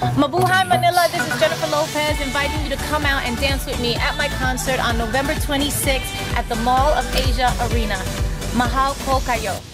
Mabuhay Manila, this is Jennifer Lopez inviting you to come out and dance with me at my concert on November 26th at the Mall of Asia Arena. Mahal po kayo.